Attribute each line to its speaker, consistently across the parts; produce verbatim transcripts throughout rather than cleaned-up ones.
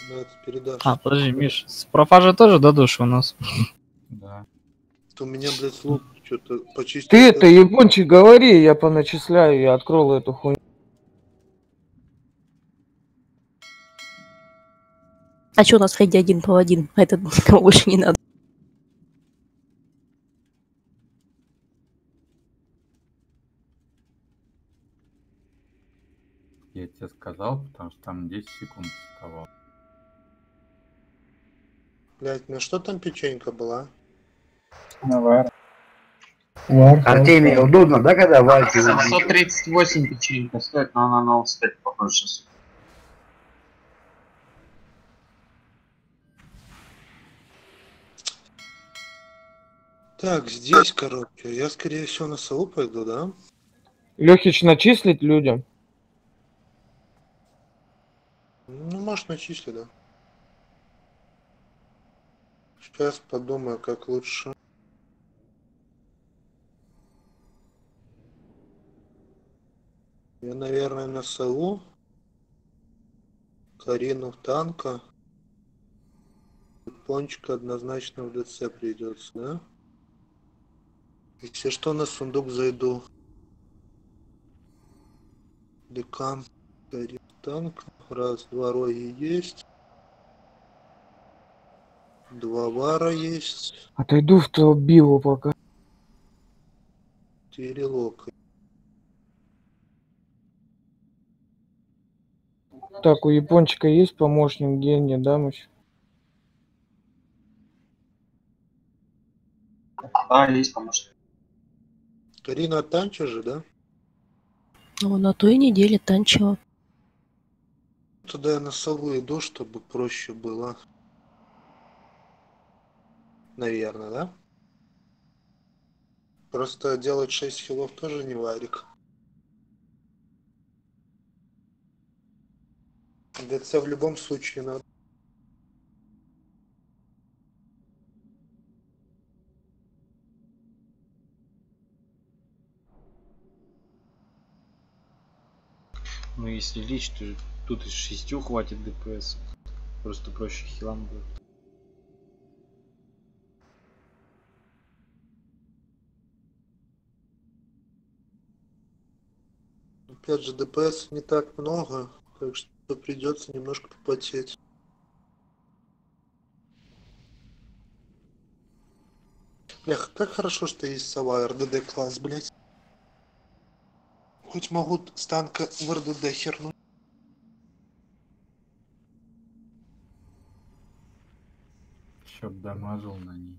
Speaker 1: Ну, это передашь.
Speaker 2: А, подожди, Миш, с профа же тоже до души у нас.
Speaker 3: Да.
Speaker 1: У меня, блядь, лук что-то почистил.
Speaker 4: Ты это, япончик, говори, я поначисляю, я открою эту хуйню.
Speaker 5: А что у нас Фредди один по один? А это никому больше не надо.
Speaker 3: Я тебе сказал, потому что там десять секунд оставалось.
Speaker 1: Блядь, ну что там печенька была?
Speaker 6: Навар.
Speaker 7: Артемий, удобно, да, когда вальки?
Speaker 8: семьсот тридцать восемь печенька стоит, но она на олдспек похоже сейчас.
Speaker 1: Так, здесь, короче, я, скорее всего, на САУ пойду, да?
Speaker 4: Лехич, начислить людям?
Speaker 1: Ну, может, начисли, да. Сейчас подумаю, как лучше. Я, наверное, на САУ. Карину в танка. Пончика однозначно в ДЦ придется, да? Если что, на сундук зайду. Декан. Карин танк. Раз, два роги есть. Два вара есть.
Speaker 4: Отойду в толбилу пока.
Speaker 1: Четыре лока.
Speaker 4: Так, у япончика есть помощник гения, да, мощь?
Speaker 8: Да, есть помощник.
Speaker 1: Карина танча же, да?
Speaker 5: Ну, на той неделе танчила.
Speaker 1: Туда я на сову иду, чтобы проще было. Наверное, да? Просто делать шесть хилов тоже не варик. ДЦ в любом случае надо.
Speaker 2: Ну, если лечь, то тут из шестью хватит ДПС. Просто проще хилам будет.
Speaker 1: Опять же, ДПС не так много, так что придется немножко попотеть. Эх, как хорошо, что есть сова РДД класс, блять. Хоть могу с танка в РДД хернуть.
Speaker 3: Чтоб дамажил на ней.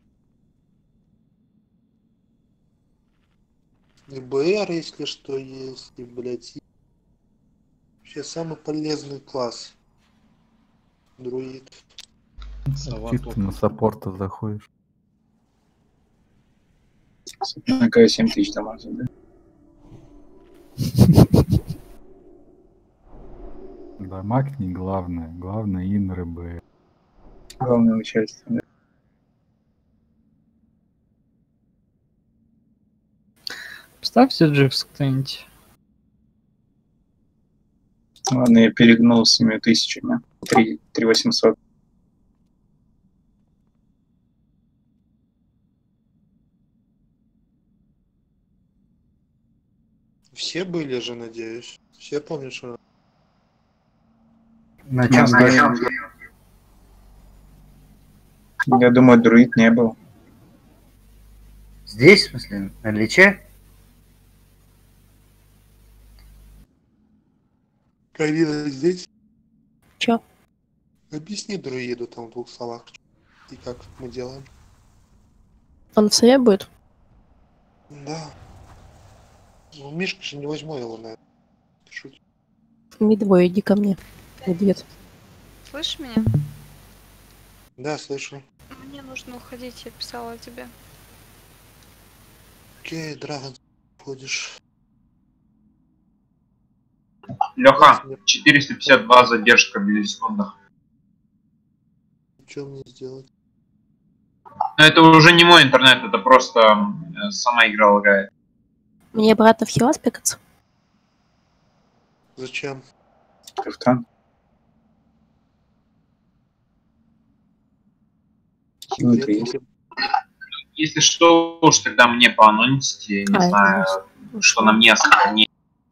Speaker 1: И БР, если что, есть, и, блять, и... Вообще самый полезный класс. Друид.
Speaker 3: Ты на саппорта заходишь.
Speaker 6: На КС семь тысяч дамажит, да?
Speaker 3: Дамаг не главное. Главное инры Б.
Speaker 6: Главное участие, да?
Speaker 2: Ставьте джикс кто-нибудь.
Speaker 6: Ладно, я перегнул с семью тысячами. три восемьсот.
Speaker 1: Все были же, надеюсь. Все помнят, что...
Speaker 7: На чем стоим?
Speaker 6: Я думаю, друид не был.
Speaker 7: Здесь, в смысле, на Личе?
Speaker 1: Карина здесь?
Speaker 5: Чё?
Speaker 1: Объясни друиду там в двух словах. И как мы делаем.
Speaker 5: Он в сове будет?
Speaker 1: Да. Ну, Мишка же не возьму его, наверное. Ты шутишь.
Speaker 5: Медвой, иди ко мне. Медведь.
Speaker 9: Слышишь меня?
Speaker 1: Да, слышу.
Speaker 9: Мне нужно уходить, я писала тебе.
Speaker 1: Окей, Драгон, ходишь.
Speaker 8: Леха, четыреста пятьдесят два задержка в миллисекундах.
Speaker 1: Что мне сделать?
Speaker 8: Но это уже не мой интернет, это просто э, сама игра лагает.
Speaker 5: Мне обратно в хила спекаться?
Speaker 1: Зачем?
Speaker 6: Кафтан. Хилы-то есть.
Speaker 8: Если что, уж тогда мне поанонсите, не
Speaker 5: А, это
Speaker 8: знаю,
Speaker 5: есть.
Speaker 8: что на мне сохранить.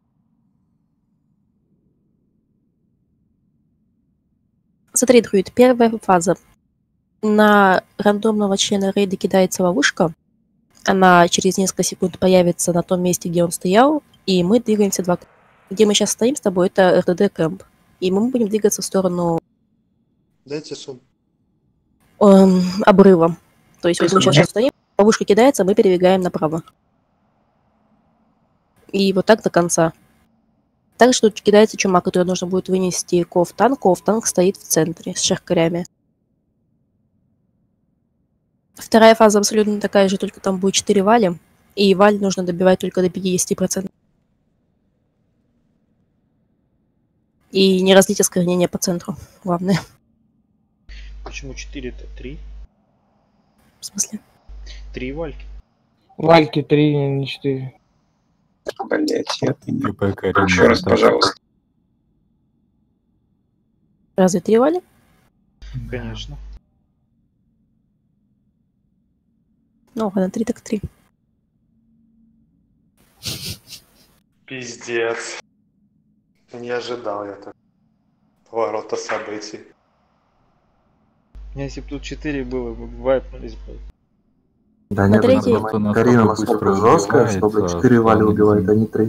Speaker 5: Смотри, друид, первая фаза. На рандомного члена рейда кидается ловушка. Она через несколько секунд появится на том месте, где он стоял, и мы двигаемся два. Где мы сейчас стоим с тобой, это эр дэ дэ кэмп. И мы будем двигаться в сторону
Speaker 1: Дайте сумму.
Speaker 5: эм, обрыва. То есть вот мы сейчас стоим, ловушка кидается, мы передвигаем направо. И вот так до конца. Также тут кидается чума, которую нужно будет вынести ков-танк. Ков-танк стоит в центре с шахкарями. Вторая фаза абсолютно такая же, только там будет четыре вали. И валь нужно добивать только до пятидесяти процентов. И не разлить осквернение по центру. Главное.
Speaker 2: Почему четыре это три?
Speaker 5: В смысле?
Speaker 2: Три вальки.
Speaker 4: Вальки три, не четыре.
Speaker 6: Блять, я понял.
Speaker 3: КП Карина.
Speaker 6: Еще раз, пожалуйста.
Speaker 5: Разве три вали?
Speaker 2: Конечно.
Speaker 5: Ну, ладно, три так три.
Speaker 1: Пиздец. Не ожидал я так. Поворота событий.
Speaker 2: Если бы тут четыре было, мы бы вайпнулись бы.
Speaker 10: Да
Speaker 5: На
Speaker 10: нет,
Speaker 5: третьей-
Speaker 10: она-
Speaker 3: Просто
Speaker 10: Карина
Speaker 3: настолько
Speaker 10: настолько
Speaker 3: быстро
Speaker 10: жесткая, что,
Speaker 3: убивается,
Speaker 10: блядь, четыре вали
Speaker 3: что
Speaker 10: убивает,
Speaker 3: не-
Speaker 10: а не три.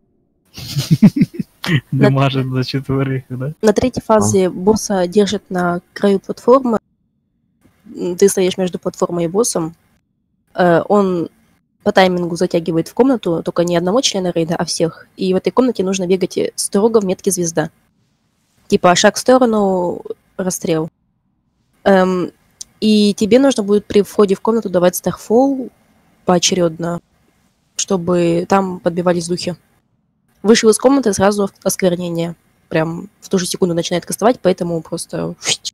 Speaker 11: Дамажит за четверых, да?
Speaker 5: На третьей фазе босса держит на краю платформы. М, Ты стоишь между платформой и боссом. Э, Он по таймингу затягивает в комнату только не одного члена рейда, а всех. И в этой комнате нужно бегать строго в метке звезда. Типа шаг в сторону, расстрел. Эм, И тебе нужно будет при входе в комнату давать старфол поочередно, чтобы там подбивались духи. Вышел из комнаты, сразу осквернение. Прям в ту же секунду начинает кастовать, поэтому просто...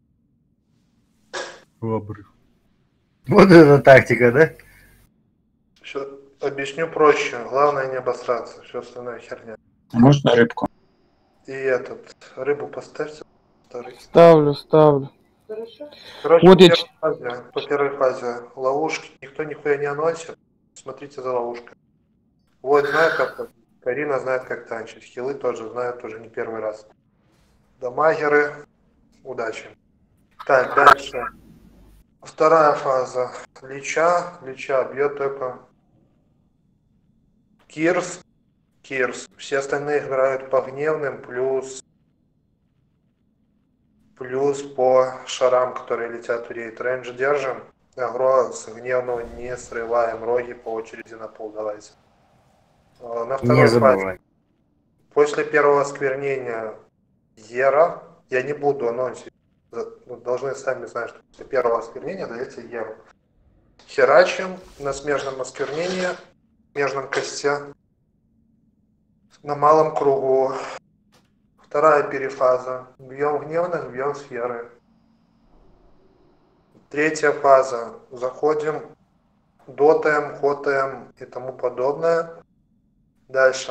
Speaker 3: В обрыв.
Speaker 7: Вот это тактика, да?
Speaker 1: Всё, объясню проще. Главное не обосраться. Все остальное херня.
Speaker 6: Можно рыбку?
Speaker 1: И этот, рыбу поставьте. Второй.
Speaker 4: Ставлю, ставлю.
Speaker 1: Короче,
Speaker 4: Вот
Speaker 1: по,
Speaker 4: я
Speaker 1: первой фазе, по первой фазе ловушки никто нихуя не анонсит. Смотрите за ловушкой. Вот знает, как Карина знает, как танчить. Хилы тоже знают уже не первый раз. Дамагеры. Удачи. Так, дальше. Вторая фаза. Лича. Лича бьет только Кирс. Кирс. Все остальные играют по гневным, плюс плюс по шарам, которые летят в рейд. Рейндж держим. Агро с гневного не срываем. Роги по очереди на пол давайте. А, На второй
Speaker 7: Не
Speaker 1: фазе.
Speaker 7: забывай.
Speaker 1: После первого осквернения Ера, я не буду анонсить, за- ну, должны сами знать, что после первого осквернения даете Еру. Херачим на смежном осквернении, смежном косте, на малом кругу. Вторая перефаза. Бьем гневных, бьем сферы. Третья фаза. Заходим, дотаем, хотаем и тому подобное. Дальше.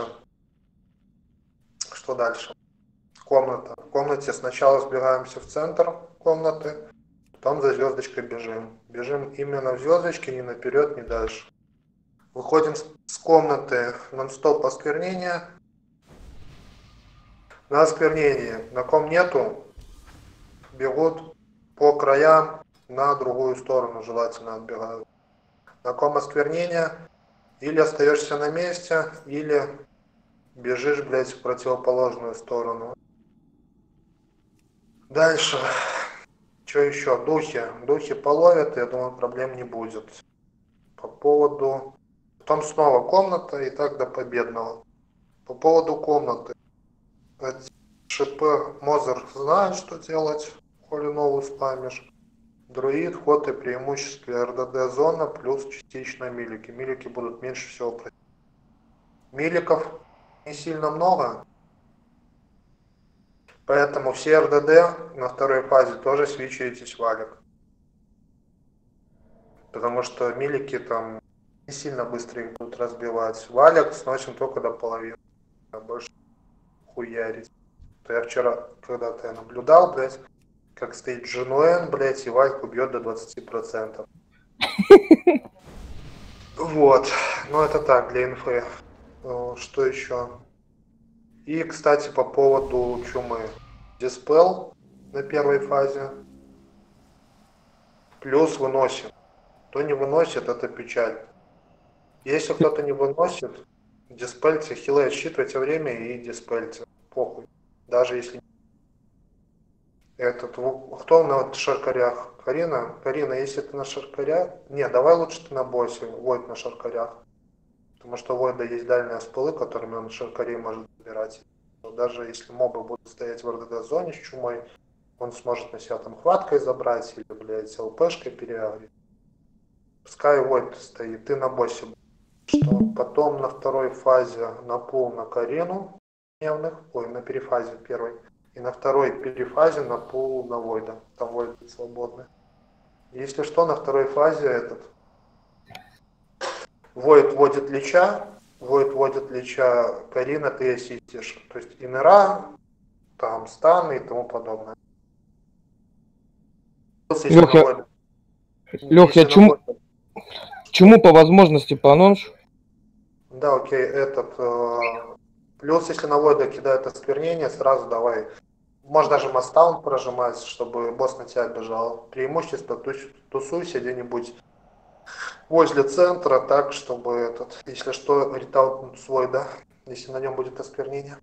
Speaker 1: Что дальше? Комната. В комнате сначала сбегаемся в центр комнаты, потом за звездочкой бежим. Бежим именно в звездочке, ни наперед, ни дальше. Выходим с- с комнаты, нон-стоп осквернения. На осквернении, на ком нету, бегут по краям на другую сторону, желательно отбегают. На ком осквернение, или остаешься на месте, или бежишь, блядь, в противоположную сторону. Дальше. Что еще? Духи. Духи половят, я думаю, проблем не будет. По поводу... Потом снова комната, и так до победного. По поводу комнаты. ШП Мозер знает, что делать, коли новую спамишь. Друид, ход и преимущество эр дэ дэ зона плюс частично милики. Милики будут меньше всего просить. Миликов не сильно много, поэтому все эр дэ дэ на второй фазе тоже свечаетесь валик. Потому что милики там не сильно быстро их будут разбивать. Валик сносим только до половины, а больше хуярить. То я вчера когда-то наблюдал, блядь, как стоит Джинуэн, блядь, и Вальку бьет до двадцати процентов. Вот. Ну это так, для инфы. Что еще? И, кстати, по поводу чумы. Диспел на первой фазе. Плюс выносим. Кто не выносит, это печаль. Если кто-то не выносит, диспельте, хилы отсчитывайте время и диспельте. Похуй. Даже если... Этот, кто на шаркарях? Карина? Карина, если ты на шаркарях... Не, давай лучше ты на боссе, Войд на шаркарях. Потому что у Войда есть дальние спылы, которыми он шаркарей может забирать. Но даже если мобы будут стоять в РДД-зоне с чумой, он сможет на себя там хваткой забрать или, блядь, ЛПшкой переагрить. Пускай Войд стоит, ты на боссе. Что? Потом на второй фазе на пул на Карину дневных, ой, на перефазе первой. И на второй перефазе на пул на Войда. Там Войд свободный. Если что, на второй фазе этот Войд вводит Лича, Войд вводит Лича, Карина, ты ассистишь. То есть инера, там станы и тому подобное.
Speaker 4: Лех, я, Лех, я чему, чему по возможности поанонс?
Speaker 1: Да, окей, этот... Э, плюс, если на Войда кидает осквернение, сразу давай. Можно даже мастаун прожимать, чтобы босс на тебя бежал. Преимущество, тусуйся где-нибудь возле центра, так, чтобы этот... Если что, ретаунт свой, да? Если на нем будет осквернение.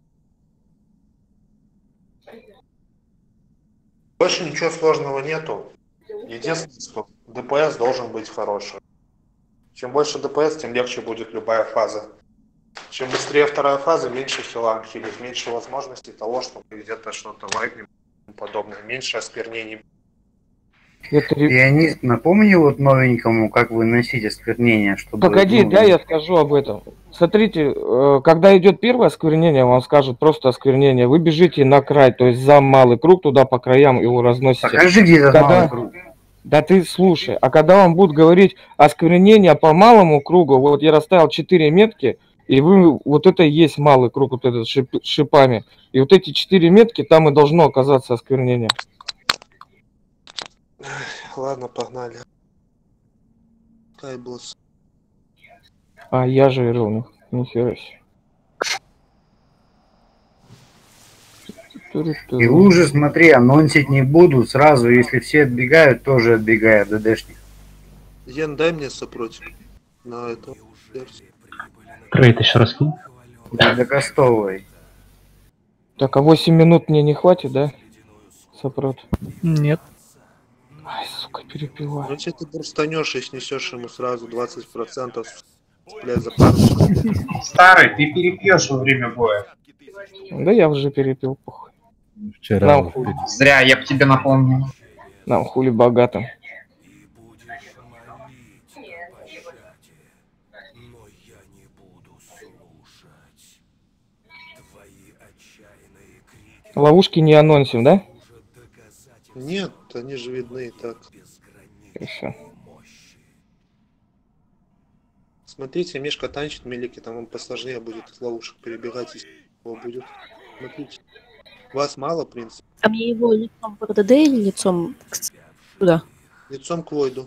Speaker 1: Больше ничего сложного нету. Единственное, что ДПС должен быть хороший. Чем больше ДПС, тем легче будет любая фаза. Чем быстрее вторая фаза, меньше хила хилит, меньше возможностей того, чтобы где-то что-то вайпнем и подобное. Меньше осквернений.
Speaker 7: Пианист, напомни вот новенькому, как выносить осквернение, чтобы...
Speaker 4: Погоди, да, я скажу об этом. Смотрите, когда идет первое осквернение, вам скажут просто осквернение. Вы бежите на край, то есть за малый круг, туда по краям его разносите.
Speaker 7: Покажи, где этот малый круг.
Speaker 4: Да ты слушай, а когда вам будут говорить осквернение по малому кругу, вот я расставил четыре метки, и вы, вот это и есть малый круг, вот этот шип, шипами. И вот эти четыре метки, там и должно оказаться осквернение.
Speaker 1: Ладно, погнали. Кайблос.
Speaker 4: А я же и ровно. Нихера себе.
Speaker 7: И лужи, смотри, анонсить не будут. Сразу, если все отбегают, тоже отбегает ДДшник.
Speaker 1: Ян, дай мне сопротив на эту версию.
Speaker 11: Трейд еще раз кинь.
Speaker 7: Да, докастовывай.
Speaker 4: Так, а восемь минут мне не хватит, да? Сопрот.
Speaker 11: Нет.
Speaker 4: Ай, сука, перепиваю.
Speaker 1: Ну, если ты бурстанешь и снесешь ему сразу двадцать процентов, блядь, за пару.
Speaker 8: Старый, ты перепьешь во время боя.
Speaker 4: Да я уже перепил, похуй.
Speaker 3: Вчера.
Speaker 4: Нам хули.
Speaker 8: Зря, я б тебе напомнил.
Speaker 4: Нам хули богато. Ловушки не анонсим, да?
Speaker 1: Нет, они же видны и так.
Speaker 4: Хорошо.
Speaker 1: Смотрите, Мишка танчит мелики, там он посложнее будет из ловушек перебегать, если его будет. Смотрите. Вас мало, в принципе.
Speaker 5: А мне его лицом в РДД или лицом туда?
Speaker 1: Лицом к Войду.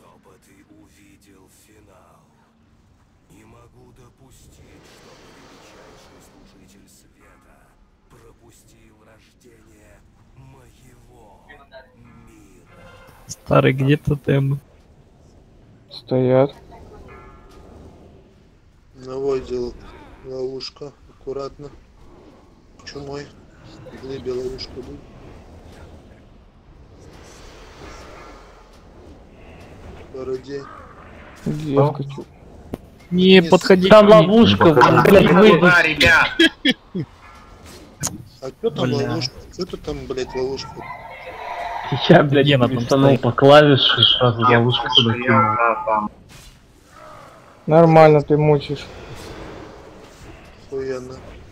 Speaker 11: Старый, где-то темы.
Speaker 4: Стоят.
Speaker 1: На Войде ловушка, аккуратно. Чумой. В глыбе ловушка будет. Бородей.
Speaker 4: Девка, чё?
Speaker 11: Не,
Speaker 1: Не,
Speaker 11: подходи.
Speaker 10: Там ловушка, блядь, выйди.
Speaker 8: Да, ребят.
Speaker 1: А что там
Speaker 11: Бля.
Speaker 1: ловушка? Что ты там, блядь, ловушка?
Speaker 10: Я, блядь,
Speaker 11: Не, на том
Speaker 10: перестанул
Speaker 11: стоит.
Speaker 10: по клавише, сразу
Speaker 8: Я
Speaker 10: ловушку туда
Speaker 8: я,
Speaker 10: кинул.
Speaker 8: да, там.
Speaker 4: Нормально ты мучишь.
Speaker 1: Охуенно.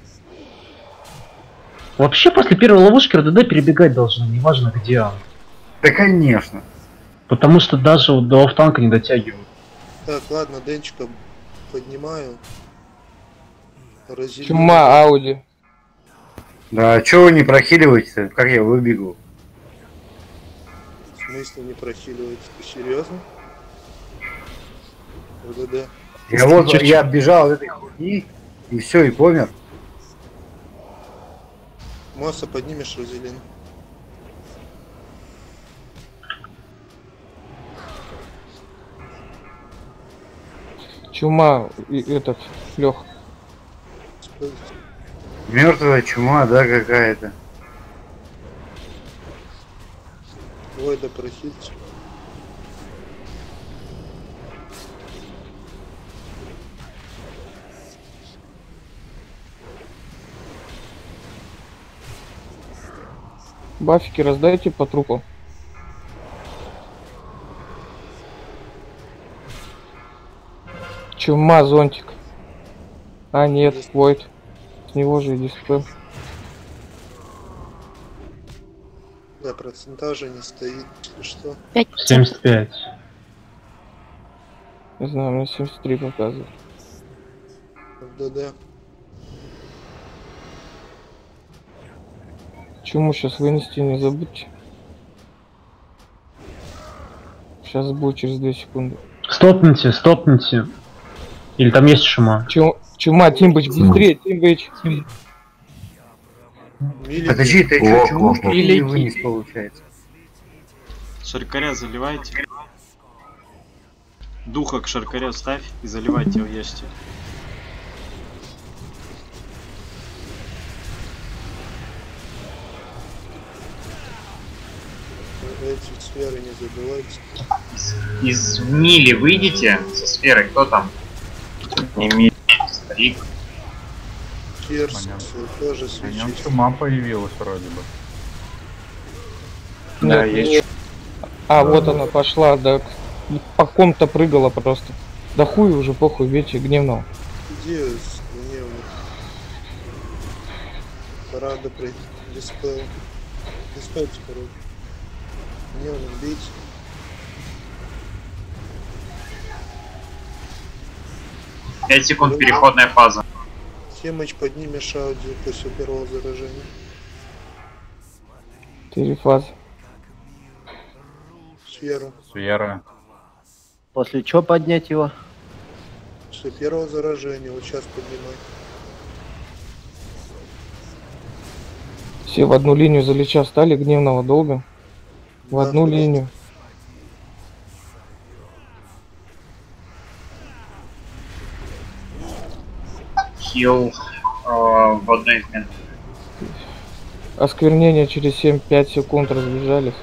Speaker 10: Вообще после первой ловушки РДД перебегать должны, неважно где он.
Speaker 7: Да, конечно.
Speaker 10: Потому что даже вот до оффтанка не дотягивают.
Speaker 1: Так, ладно, Денчика поднимаю. Разделю.
Speaker 4: Чума, Ауди.
Speaker 7: Да, а чё вы не прохиливаете-то? Как я выбегу?
Speaker 1: смысле не прохиливается? Ты серьезно? ВДД.
Speaker 7: Я вот, я бежал от этой хуйни, и все, и помер.
Speaker 1: Моса поднимешь, Розелин.
Speaker 4: Чума и этот, Лех.
Speaker 7: Мертвая чума, да, какая-то.
Speaker 1: Ой, да прохильте.
Speaker 4: Бафики раздайте по трупу. Чума, зонтик. А, нет, Войд. С него же и дисплей.
Speaker 1: Да, процентажа не стоит. И что?
Speaker 11: семьдесят пять.
Speaker 4: Не знаю, мне семьдесят три показывает.
Speaker 1: ВДД.
Speaker 4: Чуму сейчас вынести не забудьте. Сейчас будет через две секунды.
Speaker 11: Стопните, стопните. Или там есть чума?
Speaker 4: Чу... Чума, Тимбыч, быстрее, Тимбыч.
Speaker 7: Подожди, ты что, чуму что ли не вынес, получается?
Speaker 2: Шаркаря заливайте. Духа к шаркаря ставь и заливайте его, ешьте.
Speaker 1: Эти сферы не забывайте.
Speaker 8: Из мили выйдите со сферой, кто там? Не мили, старик.
Speaker 1: Кирс тоже
Speaker 3: На нем
Speaker 1: свечи.
Speaker 3: чума появилась вроде бы.
Speaker 4: Да, есть. А, вот она пошла, да. По ком-то прыгала просто. Да хуй уже, похуй, вечер гневного.
Speaker 1: Где с гневных? Парада при дисплее. Диспельте, короче. Гневным бить.
Speaker 8: пять секунд переходная фаза.
Speaker 1: Тимыч, поднимешь аудио после первого заражения.
Speaker 4: Четыре фазы.
Speaker 1: Сферу.
Speaker 3: Сфера.
Speaker 10: После чего поднять его?
Speaker 1: После первого заражения. Вот сейчас поднимай.
Speaker 4: Все в одну линию за Лича встали, гневного долго. В
Speaker 1: Да,
Speaker 4: одну
Speaker 1: да.
Speaker 4: линию.
Speaker 8: Хил э, в одной из мен.
Speaker 4: Осквернение через семь-пять секунд разбежались.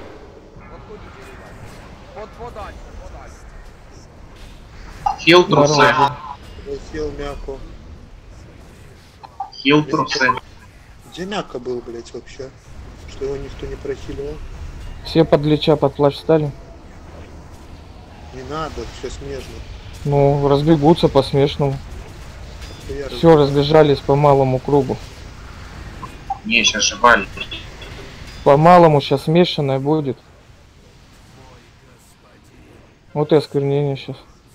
Speaker 8: Хил трусы.
Speaker 4: Здорово.
Speaker 1: Хил мяко.
Speaker 8: Хил трусы.
Speaker 1: Где мяко был, блять, вообще? Что его никто не прохиливал?
Speaker 4: Все под Лича, под плащ встали.
Speaker 1: Не надо, все смежно.
Speaker 4: Ну, разбегутся по смешному.
Speaker 1: Я
Speaker 4: Все, разбежались по малому кругу.
Speaker 8: Не, сейчас же валит.
Speaker 4: По малому сейчас смешанное будет. Вот и осквернение сейчас.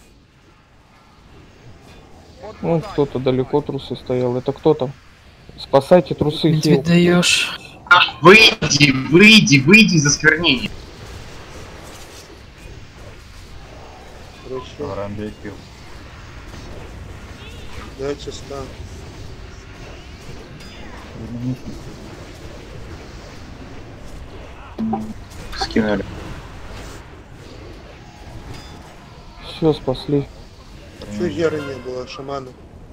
Speaker 4: Ну, кто-то далеко трусы стоял. Это кто там? Спасайте трусы,
Speaker 11: Ты
Speaker 4: хил.
Speaker 11: даешь.
Speaker 8: Выйди, выйди, выйди из осквернения.
Speaker 1: Хорошо.
Speaker 3: Воробей килл.
Speaker 1: Дайте стан.
Speaker 6: Скинули.
Speaker 4: Все, спасли.
Speaker 1: Чё Геры не было, шамана?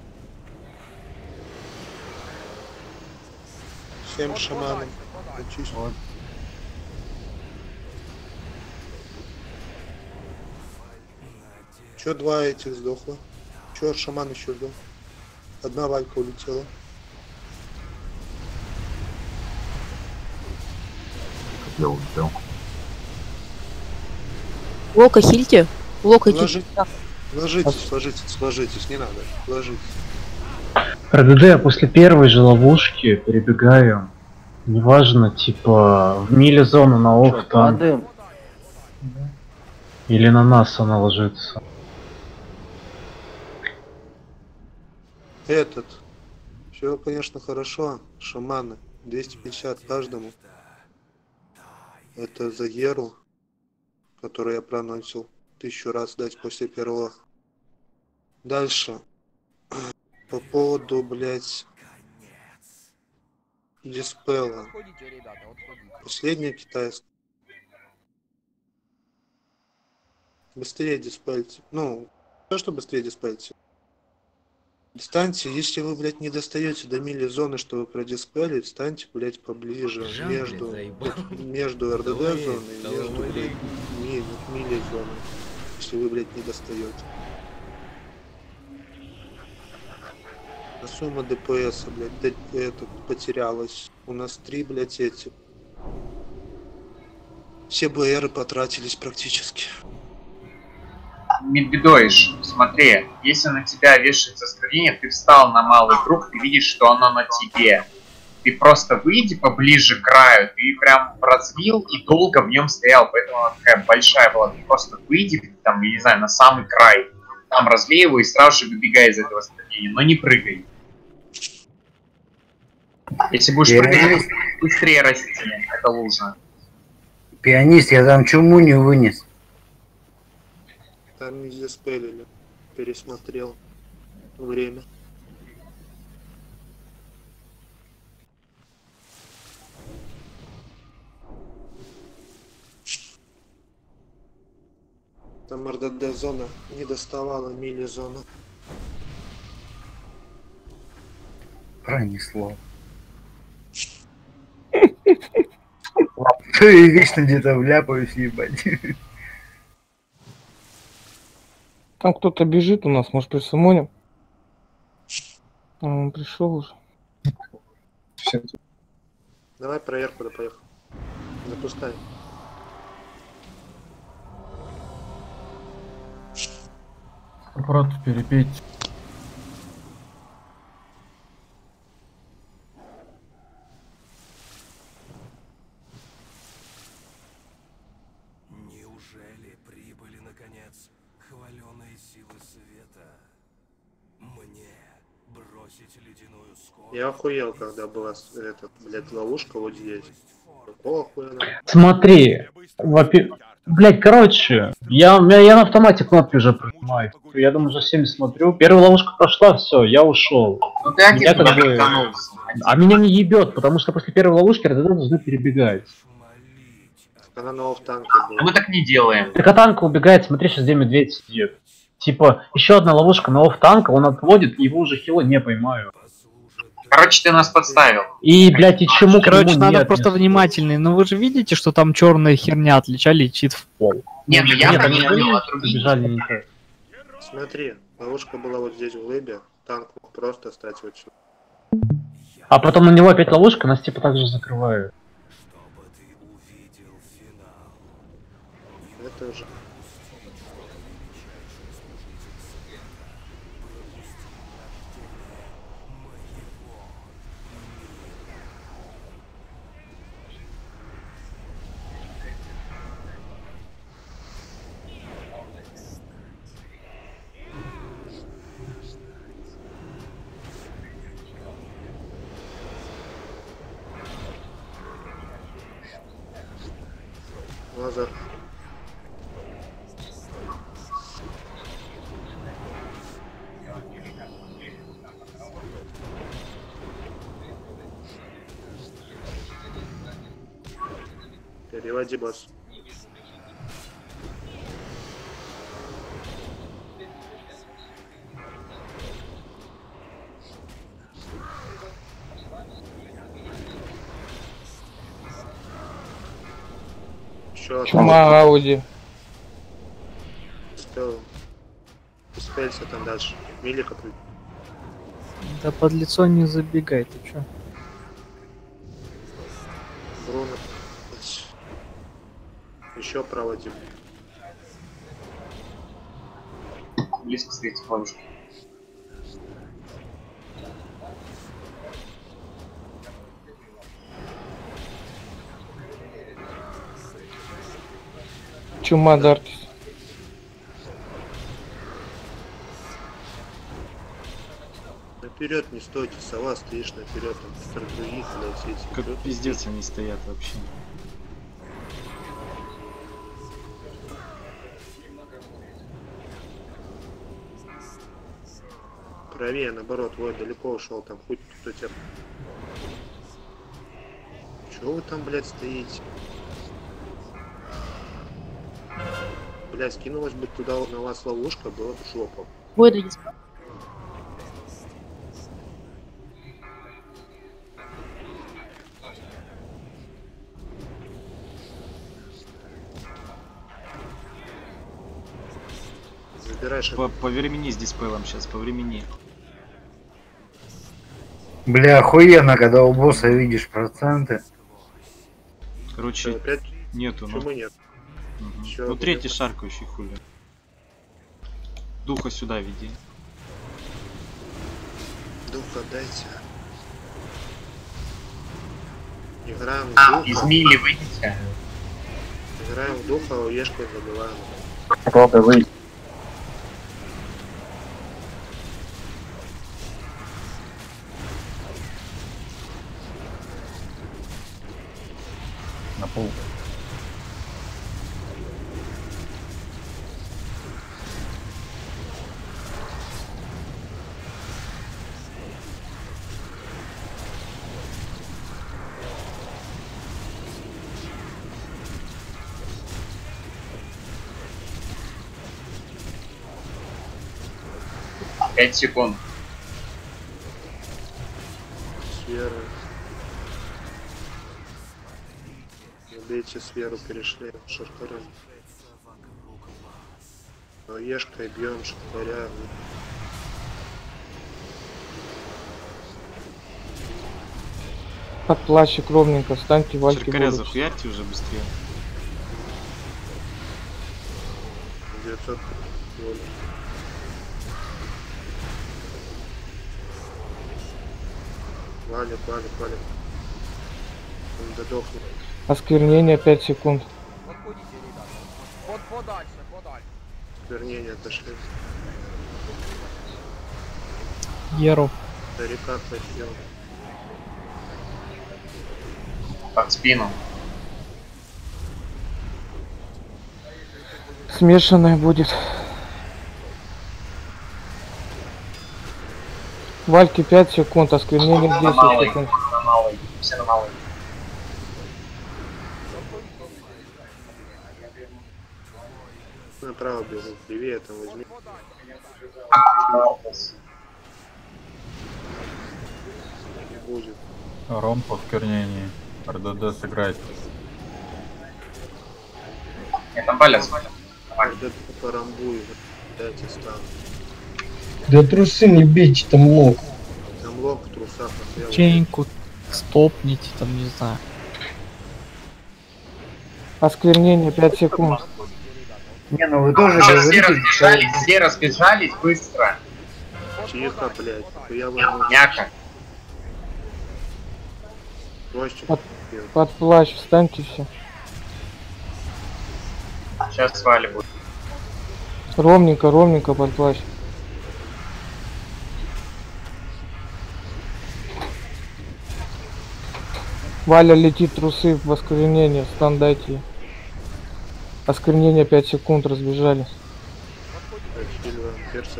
Speaker 1: Семь шаманов. Очистить.
Speaker 3: Вот.
Speaker 1: Чё два этих сдохло? Чё шаман еще сдох? Одна валька улетела.
Speaker 3: Я улетел.
Speaker 5: Лока хильте. Лока хильте.
Speaker 1: Ложи- Ложитесь, ложитесь, ложитесь, не надо. Ложитесь.
Speaker 11: РДД, я после первой же ловушки перебегаю. Неважно, типа, в миле зону на оф там.
Speaker 10: Падаем.
Speaker 11: Или на нас она ложится.
Speaker 1: Этот. Все, конечно, хорошо. Шаманы. двести пятьдесят каждому. Это за Геру. который я проносил тысячу раз дать после первого. Дальше. По поводу, блядь, диспела. Последний китайский. Быстрее диспельте. Ну, то, что быстрее диспельте. Встаньте, если вы, блядь, не достаете до мили зоны, чтобы продиспелить, встаньте, блядь, поближе между, блядь, между РДД зоной и между, блядь, ми, мили зоной. Если вы, блядь, не достаете. А сумма ДПС, блядь, д- это, потерялась. У нас три, блядь, эти. Все БРы потратились практически.
Speaker 8: Медведоиш, смотри, если на тебя вешается осквернение, ты встал на малый круг, ты видишь, что оно на тебе. Ты просто выйди поближе к краю, ты прям развил и долго в нем стоял, поэтому она такая большая была. Ты просто выйди, там, я не знаю, на самый край, там разлей его и сразу же выбегай из этого осквернения, но не прыгай. Если будешь прыгать, быстрее расти, это лужа.
Speaker 7: Пианист, я там чуму не вынес.
Speaker 1: Там не диспелили. Пересмотрел время. Там РДД зона не доставала мили зона.
Speaker 7: Пронесло. То я вечно где-то вляпаюсь, ебать.
Speaker 4: Там кто-то бежит у нас, может присумоним? А, он пришел уже.
Speaker 6: Все.
Speaker 1: Давай проверку, да поехал. Запускай.
Speaker 3: Аккуратно перепейте.
Speaker 12: Неужели прибыли наконец хваленые силы света? Мне бросить ледяную скорость?
Speaker 1: Я охуел, когда была эта, блядь, ловушка вот здесь. Какого хуя она?
Speaker 11: Смотри, во-пе- блядь, короче, я, я, я на автомате кнопки уже прожимаю. Я думаю, уже всеми смотрю. Первая ловушка прошла, все, я ушел.
Speaker 8: Ну ты
Speaker 11: Меня
Speaker 8: один
Speaker 11: как бы-
Speaker 8: вернулся.
Speaker 11: А меня не ебет, потому что после первой ловушки РДД должны перебегать.
Speaker 1: Она на офф-танке
Speaker 8: А
Speaker 1: была.
Speaker 8: мы так не делаем.
Speaker 11: Так а танка убегает, смотри, сейчас где медведь сидит. Типа, еще одна ловушка на офф танка, он отводит, и его уже хила не поймаю.
Speaker 8: Короче, ты нас подставил.
Speaker 11: И, блядь, и чему к
Speaker 2: Короче,
Speaker 11: нему
Speaker 2: надо
Speaker 11: нет,
Speaker 2: просто
Speaker 11: нет.
Speaker 2: внимательный. Ну вы же видите, что там черная херня от леча летит в пол.
Speaker 8: Нет, ну я
Speaker 11: Нет, они
Speaker 8: проверил, а другие...
Speaker 11: убежали не так.
Speaker 1: Смотри, ловушка была вот здесь в лыбе. Танк мог просто стать вот сюда.
Speaker 11: А потом на него опять ловушка, нас типа так же закрывают.
Speaker 12: Чтобы ты увидел финал.
Speaker 1: Это уже. Лазер. Переводи, босс. Еще
Speaker 4: Чума Ауди.
Speaker 1: Успел. Успелся там дальше. Милика при-
Speaker 2: Да под лицо не забегай, ты чё?
Speaker 1: Бруно. Еще проводим.
Speaker 8: Близко стоит ловушка.
Speaker 4: Чума Дартис.
Speaker 1: Наперед не стойте, сова, стоишь наперед, там пятьсот других, блядь, все эти
Speaker 2: Как
Speaker 1: вперед.
Speaker 2: пиздец они стоят вообще.
Speaker 1: Правее, наоборот, вот, далеко ушел, там хоть кто тебя... Чего вы там, блядь, стоите? Блядь, скинулась бы туда на вас ловушка, было бы жопа.
Speaker 5: Войда диспел.
Speaker 1: Забираешь...
Speaker 2: По, по времени с диспелом сейчас, по времени.
Speaker 7: Бля, охуенно, когда у босса видишь проценты.
Speaker 2: Короче,
Speaker 1: опять?
Speaker 2: нету, ну.
Speaker 1: Почему нет?
Speaker 2: Угу.
Speaker 1: Чё,
Speaker 2: Ну третий
Speaker 1: блядь?
Speaker 2: шаркающий хули. Духа сюда веди.
Speaker 1: Духа дайте. Играем в
Speaker 8: А,
Speaker 1: духа.
Speaker 8: из мили выйдите.
Speaker 1: Играем в духа, а уешкой забиваем.
Speaker 6: Попробуй выйти.
Speaker 3: На пол.
Speaker 8: Пять секунд.
Speaker 1: Сферу. Убейте сферу, перешли шаркарем. Ешкой бьем шаркаря.
Speaker 4: Под плащик ровненько, встаньте, вальки
Speaker 2: Шаркаря
Speaker 4: будут.
Speaker 2: захуярьте уже быстрее.
Speaker 1: девятьсот воли. Валит, валит, валит. Он додохнет.
Speaker 4: Осквернение пять секунд.
Speaker 13: Вот подальше, подальше.
Speaker 1: Вернение отошли.
Speaker 14: Еру.
Speaker 1: Старика хотел.
Speaker 8: Под спину.
Speaker 4: Смешанная будет. Вальки пять секунд, осквернение
Speaker 8: На
Speaker 4: десять
Speaker 8: малый,
Speaker 4: секунд.
Speaker 8: на малый. Все на малый.
Speaker 1: Направо бегу, левее там возьми. Не будет.
Speaker 3: Ром по вкорнении. РДД сыграть.
Speaker 8: Я там балят.
Speaker 1: РДД по рамбу и дайте стану.
Speaker 14: Да трусы не бейте, там лог.
Speaker 1: Там лог в трусах. а я
Speaker 14: Чейнку стопните, там не знаю.
Speaker 4: Осквернение пять секунд.
Speaker 7: Не, ну вы тоже
Speaker 8: Сейчас все
Speaker 7: говорите, что...
Speaker 8: разбежались, все разбежались быстро.
Speaker 1: Тихо, блядь. Я возьму.
Speaker 8: Няка.
Speaker 1: Проще.
Speaker 4: Под, под плащ встаньте все.
Speaker 8: Сейчас свали будет.
Speaker 4: Ровненько, ровненько под плащ. Валя летит, трусы в осквернение, стан дайте. Осквернение пять секунд, разбежались.
Speaker 1: Отхиливаем перса.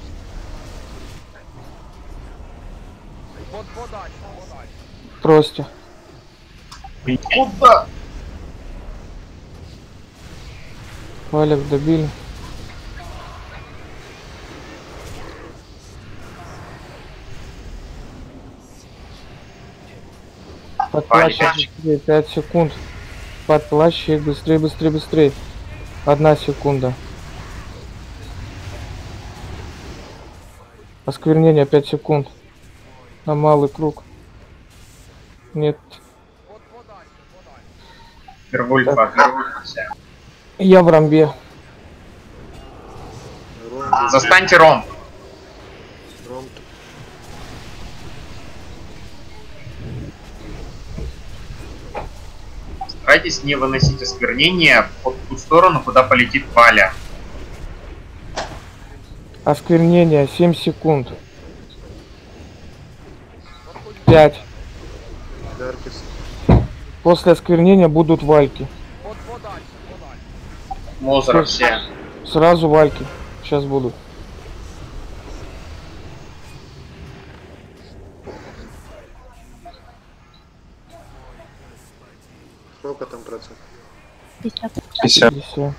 Speaker 13: Вот подальше, подальше.
Speaker 4: Трости.
Speaker 8: Куда?
Speaker 4: Валик добили. Под
Speaker 8: Валик,
Speaker 4: плащ быстрее, пять секунд. Под плащ быстрее, быстрее, быстрее. Одна секунда. Осквернение пять секунд. На малый круг. Нет.
Speaker 8: Первульфа, первульфа.
Speaker 4: Я в рамбе.
Speaker 8: Застаньте ром.
Speaker 1: Ром.
Speaker 8: Старайтесь не выносить осквернение в ту сторону, куда полетит Валя.
Speaker 4: Осквернение семь секунд. пять.
Speaker 1: Даркис.
Speaker 4: После осквернения будут вальки.
Speaker 8: Мозера все.
Speaker 4: Сразу вальки. Сейчас будут.
Speaker 5: пятьдесят.
Speaker 6: пятьдесят.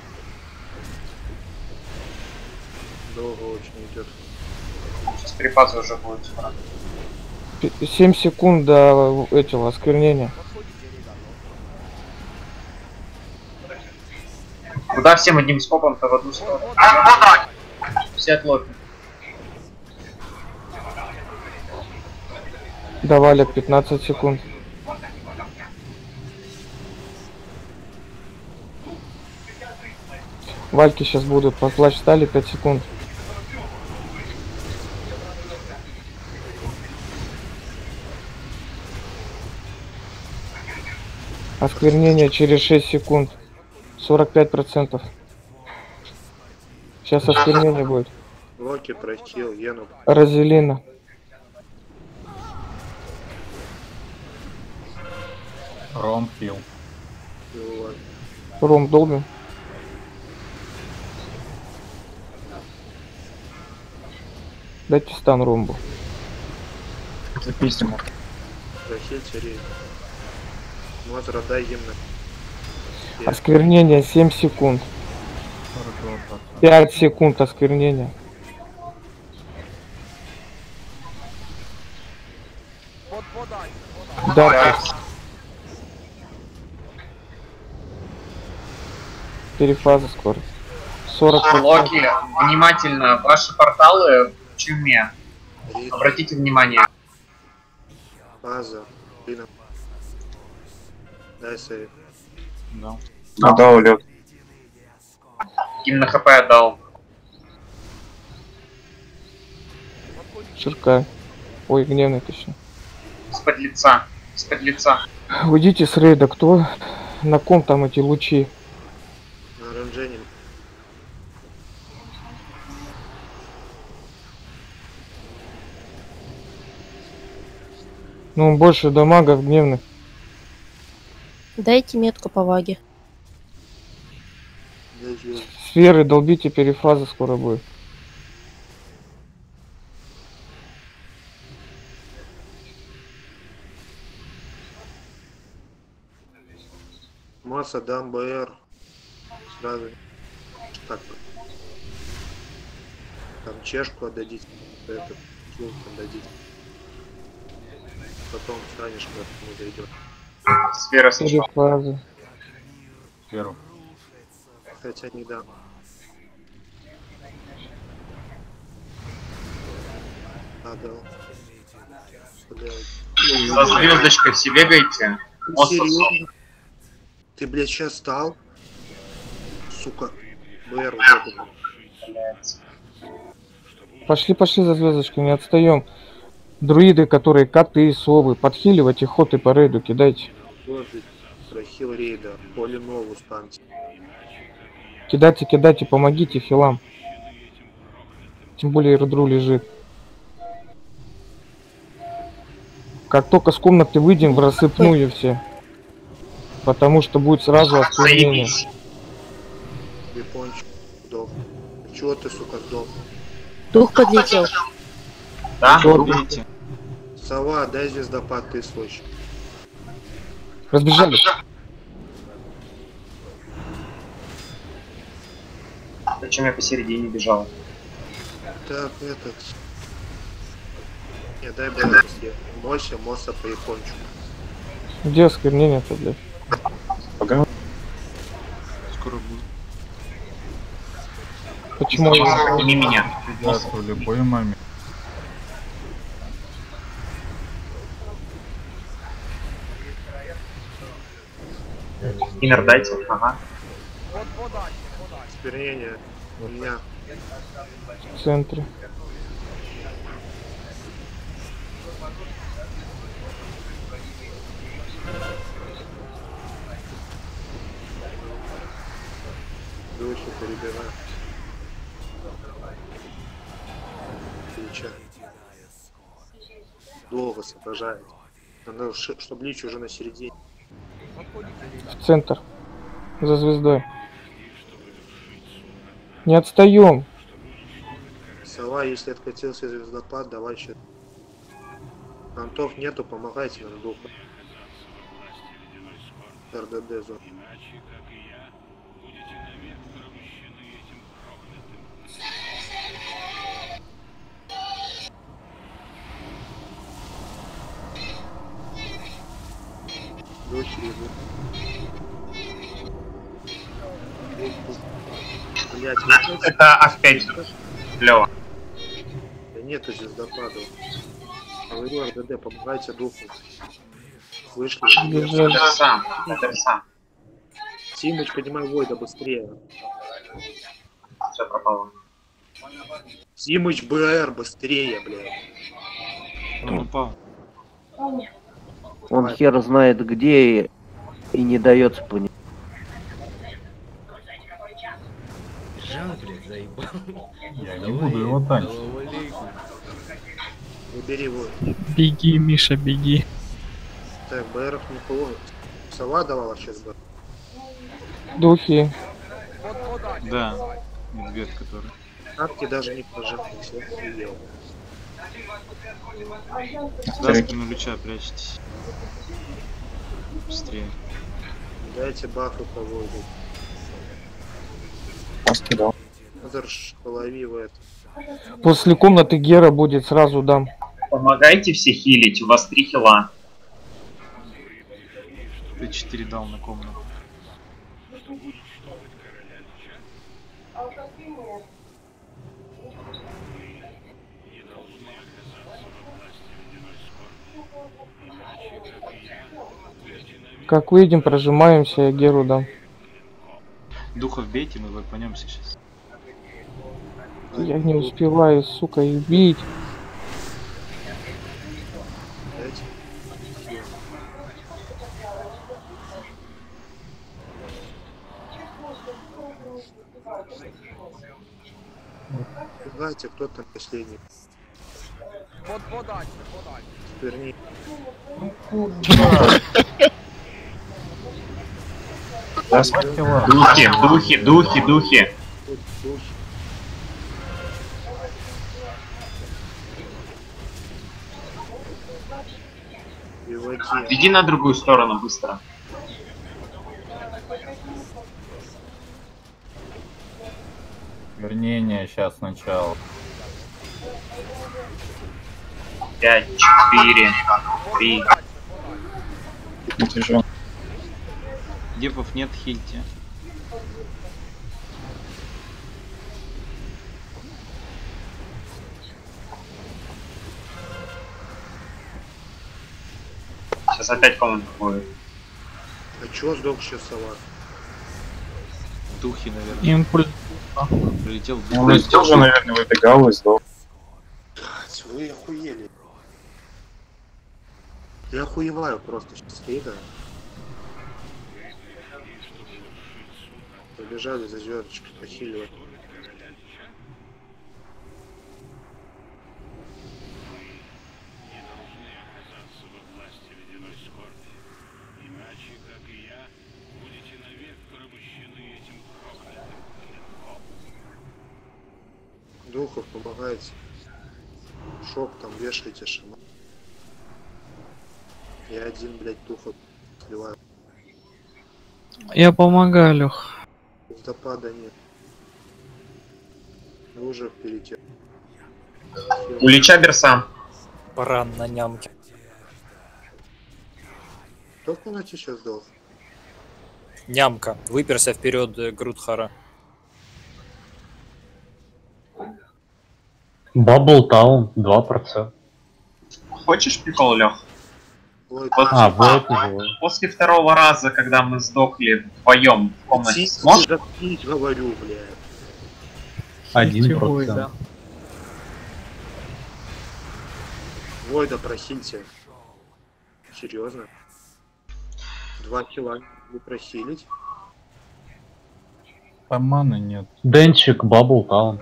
Speaker 1: Долго очень идет.
Speaker 8: Сейчас перепаза уже будет скоро.
Speaker 4: Пи- семь секунд до этого осквернения.
Speaker 8: Куда всем одним скопом-то в одну сторону? Все отлопи.
Speaker 4: Давали пятнадцать секунд. Вальки сейчас будут. По плащ стали пять секунд. Осквернение через шесть секунд. сорок пять процентов. Сейчас осквернение будет.
Speaker 1: Локи прохил, Ену.
Speaker 4: Розелина.
Speaker 3: Ром хил.
Speaker 4: Ром долбим. Дайте стан ромбу.
Speaker 6: Записим.
Speaker 1: Прохил терей. Мозра, дай гимна.
Speaker 4: Осквернение семь секунд. пять секунд осквернения.
Speaker 13: Под, подальше, подальше.
Speaker 4: Да. Перефаза скоро. сорок процентов.
Speaker 8: Локи, внимательно, ваши порталы в чуме. Обратите внимание.
Speaker 1: База. Блин. Дай сейв.
Speaker 2: Да.
Speaker 6: Отдал, Лёд.
Speaker 8: Им на хп отдал.
Speaker 4: Ширка. Ой, гневный точно.
Speaker 8: Из-под лица. Из-под лица.
Speaker 4: Уйдите с рейда. Кто? На ком там эти лучи?
Speaker 1: На оранжене.
Speaker 4: Ну, больше дамагов гневных.
Speaker 5: Дайте метку по ваге.
Speaker 1: Дай звезд.
Speaker 4: Сферы долбите, перефаза скоро будет.
Speaker 1: Масса, дам БР. Сразу. Так. Там чешку отдадите. Это. Слух отдадите. Потом встанешь, когда мы зайдем.
Speaker 8: Сфера сначала.
Speaker 4: Перефаза.
Speaker 3: Сферу.
Speaker 1: Хотя не дам. А, дал. Блядь.
Speaker 8: За звездочкой все бегайте.
Speaker 1: Ты серьезно? Ты, блядь, сейчас стал? Сука. БР в жопу.
Speaker 4: Пошли, пошли за звездочкой, не отстаем. Друиды, которые коты, совы, подхиливайте ход и по рейду кидайте.
Speaker 1: Слушай, прохил рейда. Поле новую станцию.
Speaker 4: Кидайте, кидайте, помогите хилам. Тем более Ирдру лежит. Как только с комнаты выйдем, в рассыпную все. Потому что будет сразу осквернение.
Speaker 1: Япончик сдох. Чего ты, сука, сдох?
Speaker 5: Дух подлетел.
Speaker 8: Да?
Speaker 2: Убейте.
Speaker 1: Сова, дай звездопад, ты свой.
Speaker 4: Разбежались.
Speaker 8: Зачем я посередине бежал?
Speaker 1: Так, этот... Не, дай БР все. Мося, Моса по япончику.
Speaker 4: Где осквернение-то, блядь?
Speaker 6: Пога.
Speaker 2: Скоро будет.
Speaker 4: Почему я...
Speaker 8: Не меня.
Speaker 3: Придется в любой момент.
Speaker 8: Инер дайте. Ага.
Speaker 13: Под, подальше, подальше.
Speaker 1: Осквернение. У меня.
Speaker 4: в центре?
Speaker 1: Духи перебираю. Лича. Долго соображает. Надо, чтобы Лич уже на середине.
Speaker 4: В центр. За звездой. Не отстаем.
Speaker 1: Сова, если откатился звездопад, давай сейчас. Антов нету, помогайте нам духу. РДД зон. Блять,
Speaker 8: Это ах пять. Лёва.
Speaker 1: Да нету звездопадов. Говорю, РДД, помогайте духу. Вышли.
Speaker 4: Бежали.
Speaker 8: Это сам. Это сам.
Speaker 1: Тимыч, поднимай Войда быстрее.
Speaker 8: Все пропало.
Speaker 1: Тимыч, БР, быстрее, блядь.
Speaker 2: Он упал.
Speaker 15: Он хер знает где и, и не дается понять.
Speaker 12: Жан, блядь, заебал.
Speaker 3: Я не буду его танчить.
Speaker 1: Убери его.
Speaker 16: Беги, Миша, беги.
Speaker 1: Так, БРов не половит. Сова давала сейчас бы.
Speaker 4: Духи.
Speaker 2: Да, медведь который.
Speaker 1: Апки даже не прожимали, все охуел.
Speaker 2: За спину Люча прячьтесь. Быстрее.
Speaker 1: Дайте бафы по Войду.
Speaker 6: Раскидал.
Speaker 1: Зарш, полови в это.
Speaker 4: После комнаты Гера будет, сразу дам.
Speaker 8: Помогайте все хилить, у вас три хила.
Speaker 2: Ты четыре дал на комнату.
Speaker 4: Как выйдем, прожимаемся, я Геру дам.
Speaker 2: Духов бейте, мы выпанемся сейчас.
Speaker 4: Я не успеваю, сука, их бить.
Speaker 1: Давайте, кто там последний.
Speaker 13: Вот подальше, подальше.
Speaker 1: Верни.
Speaker 8: Духи, духи, духи, духи. Иди на другую сторону быстро.
Speaker 3: Вернение сейчас сначала.
Speaker 8: Пять, четыре, три.
Speaker 2: Депов нет, хильте.
Speaker 8: Сейчас опять комната будет.
Speaker 1: А чё сдох сейчас сова?
Speaker 2: Духи, наверное.
Speaker 16: Импульс.
Speaker 2: Прилетел дух.
Speaker 6: Он тоже, наверное, выбегал и сдох.
Speaker 1: Вы охуели. Я охуеваю просто сейчас, да? Побежали за звездочкой, похиливать. Духов помогайте. Шок там вешайте, шаман. Я один, блядь, духов сливаю.
Speaker 16: Я помогаю, Лех.
Speaker 1: Звездопада нет. Вы уже впереди.
Speaker 8: У Лича берса.
Speaker 17: Баран на нямке.
Speaker 1: Кто в комнате сейчас сдох?
Speaker 17: Нямка. Выперся вперед э, Грудхара.
Speaker 11: Бабл Таун, два процента.
Speaker 8: Хочешь прикол, Лех?
Speaker 1: Вот,
Speaker 11: А, вот,
Speaker 8: а,
Speaker 11: вот.
Speaker 8: После второго раза, когда мы сдохли вдвоем в комнате, сможешь?
Speaker 1: Запить, говорю, блядь.
Speaker 11: Один процент.
Speaker 1: Войда просите. Серьезно? Два кило не просилить?
Speaker 3: Там маны нет.
Speaker 11: Денчик, Бабл Таун.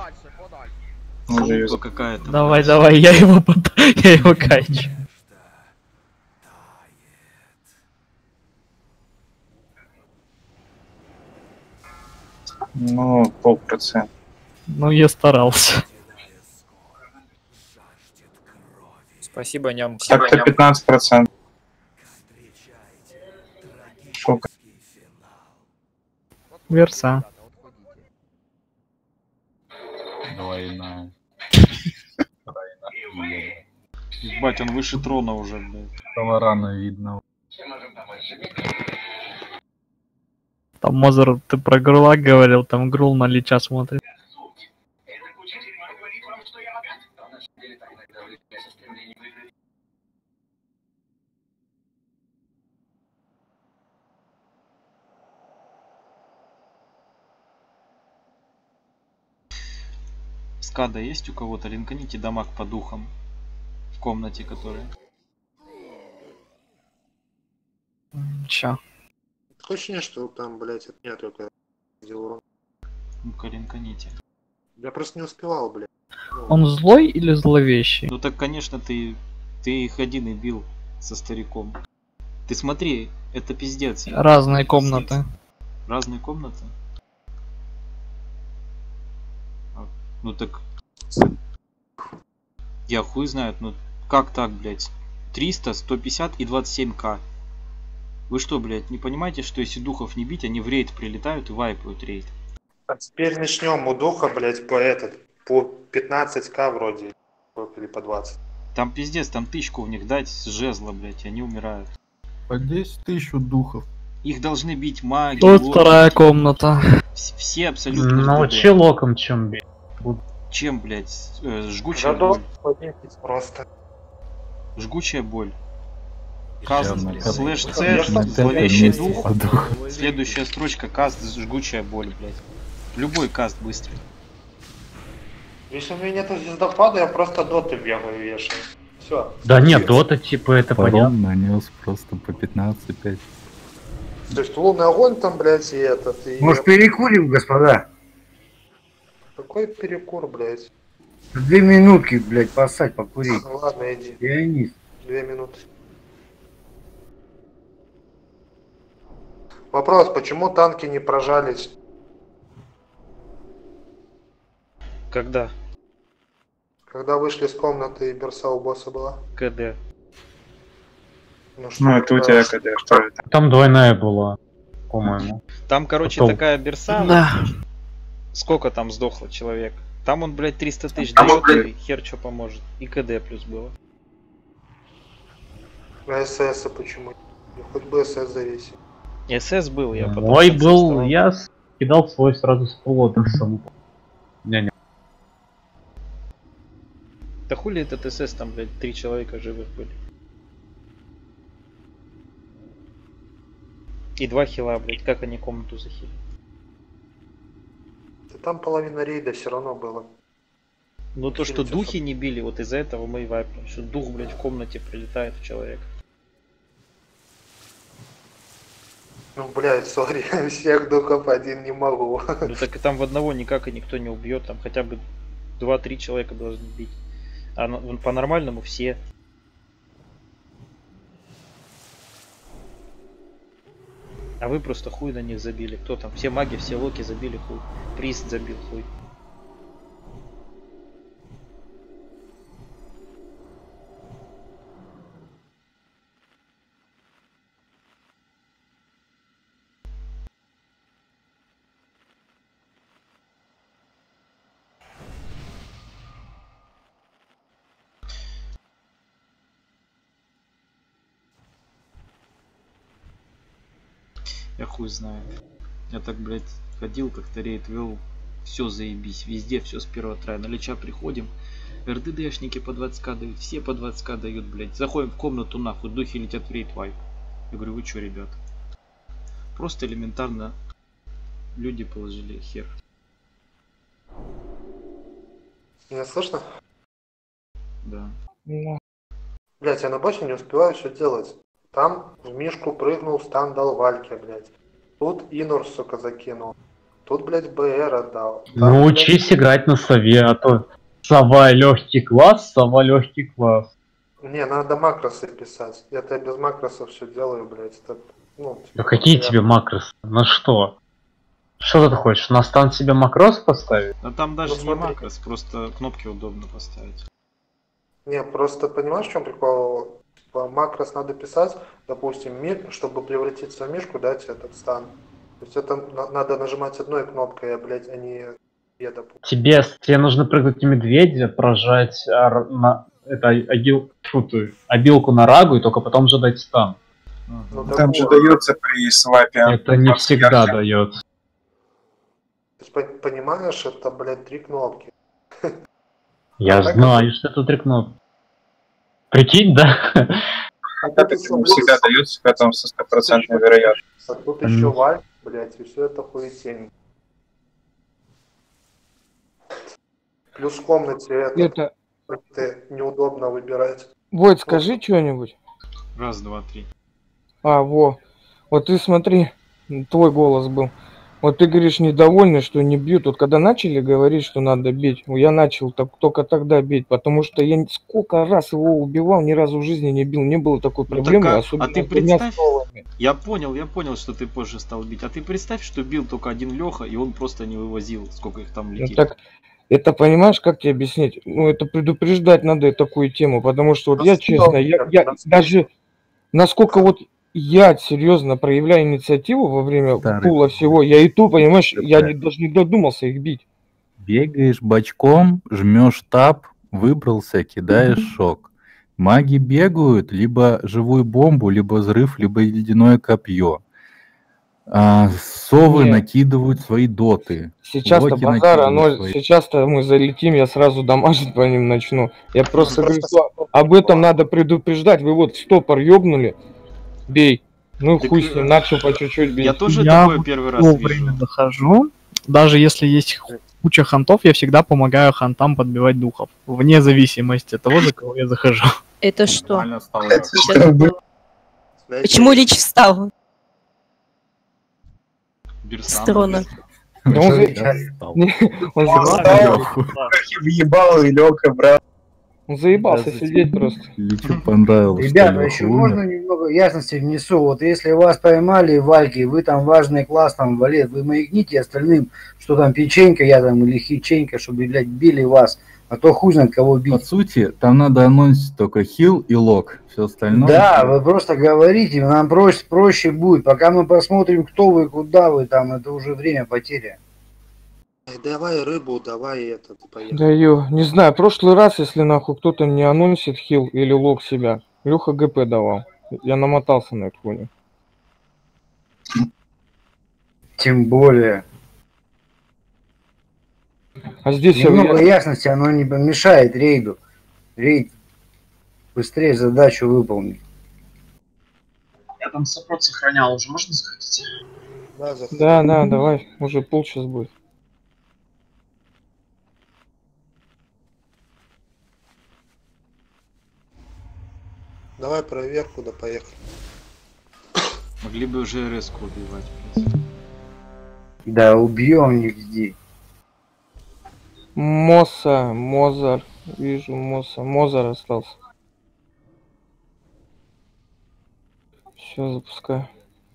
Speaker 2: Ну, какая-то.
Speaker 16: Давай, давай, я его под... я его качу.
Speaker 6: Ну, полпроцента.
Speaker 16: Ну, я старался.
Speaker 17: Спасибо, нямка.
Speaker 6: Так-то пятнадцать процентов. Шока.
Speaker 16: Верса.
Speaker 3: Двойная.
Speaker 2: Ебать, он выше трона уже, блядь.
Speaker 3: Того рано видно.
Speaker 16: Там Мозер, ты про Грула говорил, там Грул на Лича смотрит.
Speaker 2: Скада есть у кого-то? Линканите дамаг по духам в комнате, которая.
Speaker 16: Чё?
Speaker 1: Точно, что там, блядь, от меня только делал урон.
Speaker 2: Ну-ка, линканите.
Speaker 1: Я просто не успевал, блядь. Ну,
Speaker 16: Он злой или зловещий?
Speaker 2: Ну так, конечно, ты, ты их один и бил со стариком. Ты смотри, это пиздец.
Speaker 16: Разные комнаты.
Speaker 2: Разные комнаты? А, ну так... Я хуй знает, ну как так, блядь? триста, сто пятьдесят и двадцать семь ка. Вы что, блядь, не понимаете, что если духов не бить, они в рейд прилетают и вайпают рейд?
Speaker 1: а теперь начнем у духа, блядь, по этот, по пятнадцать ка вроде, или по двадцать.
Speaker 2: Там пиздец, там тысячку в них дать с жезла, блядь, и они умирают.
Speaker 3: По десять тысяч духов.
Speaker 2: Их должны бить маги.
Speaker 16: Вот
Speaker 2: локи,
Speaker 16: вторая комната.
Speaker 2: вс- Все абсолютно.
Speaker 11: Ну,
Speaker 2: РДД.
Speaker 11: че локом, чем бить?
Speaker 2: Чем, блядь? Э, жгучая
Speaker 1: Жадок
Speaker 2: боль.
Speaker 1: поднять просто.
Speaker 2: Жгучая боль. Каст,
Speaker 3: Явно,
Speaker 2: слэш
Speaker 3: как-
Speaker 2: С,
Speaker 3: как-
Speaker 2: зловещий
Speaker 3: как-
Speaker 2: дух.
Speaker 3: дух.
Speaker 2: Следующая строчка каст, жгучая боль, блядь. Любой каст быстрый.
Speaker 1: Если у меня нету звездопада, я просто доты бегаю вешаю. Все.
Speaker 11: Да нет, дота, типа, это понятно.
Speaker 3: Паром нанес просто по пятнадцать пять.
Speaker 1: То есть лунный огонь там, блядь, и этот. И...
Speaker 7: Может, перекурим, господа?
Speaker 1: Какой перекур, блядь?
Speaker 7: Две минутки, блядь, поссать, покурить.
Speaker 1: Ну ладно, иди.
Speaker 7: Леонид.
Speaker 1: Две минуты. Вопрос, почему танки не прожались?
Speaker 2: Когда?
Speaker 1: Когда вышли с комнаты и берса у босса была?
Speaker 2: КД.
Speaker 1: Ну, что
Speaker 6: Ну, это у тебя КД, что это?
Speaker 11: Там двойная была, по-моему.
Speaker 2: Там, короче,
Speaker 11: Потом.
Speaker 2: такая берса.
Speaker 16: Да.
Speaker 2: Сколько там сдохло человек? Там он, блядь, триста тысяч
Speaker 8: Там он,
Speaker 2: дает, и хер что поможет. И КД плюс было.
Speaker 1: А СС почему? Ну, хоть бы СС завесил.
Speaker 2: СС был, я потом...
Speaker 11: Ой,
Speaker 2: в конце
Speaker 11: был,
Speaker 2: вставал.
Speaker 11: я кидал свой сразу с полотенцем. Не-не.
Speaker 2: Да хули этот СС, там, блядь, три человека живых были. И два хила, блядь, как они комнату захили.
Speaker 1: Да там половина рейда все равно было.
Speaker 2: Ну то, что
Speaker 1: Хилить
Speaker 2: духи
Speaker 1: особо.
Speaker 2: не били, вот из-за этого мы и вайпнем. Что дух, блядь, в комнате прилетает в человека.
Speaker 1: Ну, блядь, сори, всех духов один не могу.
Speaker 2: Ну так и там в одного никак и никто не убьет, там хотя бы два-три человека должны бить. А на- по-нормальному все. А вы просто хуй на них забили. Кто там? Все маги, все локи забили хуй. Прист забил хуй. Я хуй знаю. Я так, блядь, ходил, как-то рейд вел. Все заебись. Везде все с первого трая. На Лича приходим. РДДшники по двадцать ка дают. Все по двадцать ка дают, блядь. Заходим в комнату, нахуй. Духи летят в рейд вайп. Я говорю, вы чё, ребят? Просто элементарно люди положили хер.
Speaker 1: Меня слышно?
Speaker 2: Да.
Speaker 1: Блять, я на боссе не успеваю все делать. Там в Мишку прыгнул, стан дал Вальке, блядь. Тут Инур, сука, закинул. Тут, блядь, БР отдал. Там,
Speaker 11: Ну,
Speaker 1: блядь,
Speaker 11: учись играть на сове, а то сова легкий класс, сова легкий класс.
Speaker 1: Не, надо макросы писать. Я-то без макросов все делаю, блядь. Это, ну,
Speaker 11: Да какие
Speaker 1: я-
Speaker 11: тебе макросы? На что? Что ты хочешь, на стан себе макрос поставить?
Speaker 2: А там даже
Speaker 1: Ну,
Speaker 2: не
Speaker 1: смотри.
Speaker 2: макрос, просто кнопки удобно поставить.
Speaker 1: Не, просто понимаешь, в чем прикол? Типа, макрос надо писать, допустим, ми- чтобы превратиться в мишку, дать этот стан. То есть это на- надо нажимать одной кнопкой, а, блядь, а не две, допустим.
Speaker 11: Тебе, тебе нужно прыгнуть на медведя, прожать ар- на, это, агил, фу, ты, обилку на рагу и только потом же дать стан.
Speaker 1: Ну,
Speaker 6: Там же дается при свапе.
Speaker 11: Это не всегда дает.
Speaker 1: То есть, пон- понимаешь, это, блядь, три кнопки.
Speaker 11: Я
Speaker 1: так
Speaker 11: знаю, что это три кнопки. Прикинь, да?
Speaker 6: Это не всегда дается, потом со стопроцентной вероятностью.
Speaker 1: А тут еще валь, блядь, и все это хуетень. Плюс в комнате это,
Speaker 4: Это...
Speaker 1: это неудобно выбирать.
Speaker 4: Войт, скажи что-нибудь.
Speaker 2: Раз, два, три.
Speaker 4: А, во. Вот ты смотри, твой голос был. Вот ты говоришь, недовольный, что не бьют. Вот когда начали говорить, что надо бить, я начал так, только тогда бить, потому что я сколько раз его убивал, ни разу в жизни не бил. Не было такой
Speaker 2: Ну,
Speaker 4: проблемы,
Speaker 2: так, а,
Speaker 4: особенно
Speaker 2: а ты
Speaker 4: с двумя
Speaker 2: представь,
Speaker 4: стволами.
Speaker 2: я понял, я понял, что ты позже стал бить. А ты представь, что бил только один Леха, и он просто не вывозил, сколько их там
Speaker 4: Ну,
Speaker 2: летит.
Speaker 4: так, это понимаешь, как тебе объяснить? Ну, это предупреждать надо такую тему, потому что вот я честно, я, я даже насколько вот я серьезно проявляю инициативу во время
Speaker 3: Старый.
Speaker 4: пула всего, я и ту, понимаешь, я не, даже не додумался их бить.
Speaker 3: Бегаешь бочком, жмешь таб, выбрался, кидаешь шок. Маги бегают, либо живую бомбу, либо взрыв, либо ледяное копье. А, совы
Speaker 4: Не.
Speaker 3: накидывают свои доты.
Speaker 4: Сейчас-то
Speaker 3: Локи
Speaker 4: базара, но
Speaker 3: накидывают свои.
Speaker 4: сейчас-то мы залетим, я сразу дамажить по ним начну. Я просто говорю, что об этом надо предупреждать. Вы вот стопор ёбнули, бей. Ну
Speaker 2: Так,
Speaker 4: хуй с ним, начал по чуть-чуть бить.
Speaker 2: Я тоже
Speaker 16: Я
Speaker 2: такое первый раз
Speaker 16: вовремя
Speaker 2: вижу.
Speaker 16: захожу. Даже если есть куча хантов, я всегда помогаю хантам подбивать духов. Вне зависимости от того, за кого я захожу.
Speaker 5: Это что?
Speaker 3: Нормально стало.
Speaker 5: Сейчас было. Почему Лич встал с трона?
Speaker 4: Да он за- Не, он заебался.
Speaker 6: Въебал и лег обратно.
Speaker 4: Он заебался сидеть просто.
Speaker 3: Личу понравилось.
Speaker 7: Ребята,
Speaker 3: что
Speaker 7: еще
Speaker 3: Леха
Speaker 7: можно
Speaker 3: умер.
Speaker 7: немного ясности внесу. Вот если вас поймали в Альке, вы там важный класс, там, валет, вы маякните остальным, что там печенька, я там, или хиченька, чтобы, блядь, били вас. А то хуй знает, кого
Speaker 3: По
Speaker 7: бить.
Speaker 3: сути, там надо анонсить только хил и лог. Все остальное.
Speaker 7: Да, вы просто говорите, нам проще, проще будет. Пока мы посмотрим, кто вы, куда вы, там, это уже время потери.
Speaker 1: Давай рыбу, давай это, поехали.
Speaker 4: Даю. Не знаю, прошлый раз, если нахуй кто-то не анонсит хил или лог себя, Леха ГП давал. Я намотался на эту хуйню.
Speaker 7: Тем более.
Speaker 4: А здесь я-
Speaker 7: Немного
Speaker 4: я-
Speaker 7: ясности, оно не помешает рейду. Рейд быстрее задачу выполнить.
Speaker 8: Я там сопрот сохранял, уже можно заходить?
Speaker 1: Да, заходи.
Speaker 4: Да, да, давай, уже пол сейчас будет.
Speaker 1: Давай проверку, да поехали.
Speaker 2: Могли бы уже резко убивать. в принципе.
Speaker 7: Да, убьем, не жди.
Speaker 4: Моса, Мозар. Вижу Моса. Мозар остался. Все, запускаю.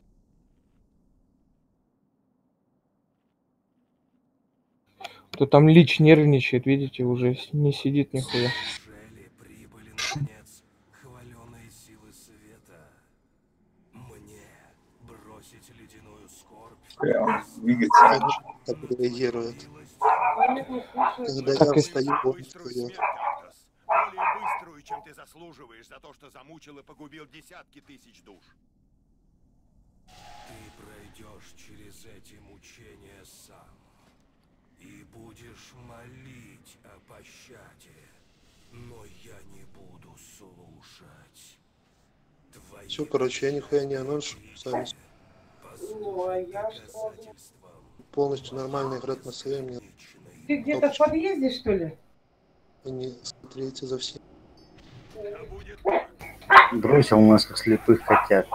Speaker 4: То там Лич нервничает, видите, уже с- не сидит нихуя.
Speaker 6: Прям двигаться.
Speaker 1: Так реагирует. Когда
Speaker 4: Так
Speaker 1: я
Speaker 4: и-
Speaker 1: встаю, он встает.
Speaker 18: Более быструю, чем ты заслуживаешь за то, что замучил и погубил десятки тысяч душ.
Speaker 12: Ты пройдешь через эти мучения сам и будешь молить о пощаде, но я не буду слушать. Твои
Speaker 1: Все, короче, я нихуя не анонс, сами полностью нормально играть на сове мне.
Speaker 19: Ты где-то в подъезде, что ли?
Speaker 1: И не смотрите за всем.
Speaker 7: Бросил нас, как слепых котят.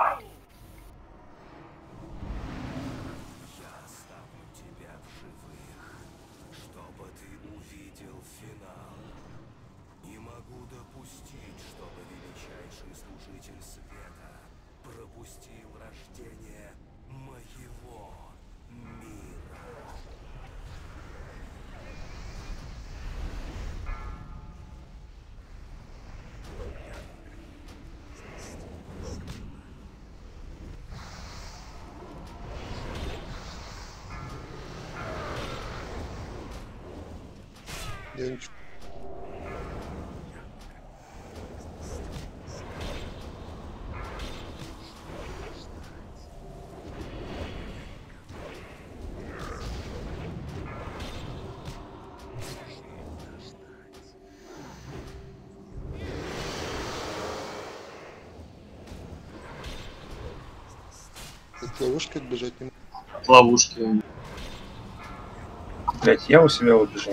Speaker 12: чтобы ты увидел финал. Не могу допустить, чтобы величайший служитель света пропустил рождение моего мира.
Speaker 1: Я ничего. От ловушки отбежать не могу.
Speaker 8: От ловушки.
Speaker 6: Блять, я у себя убежал.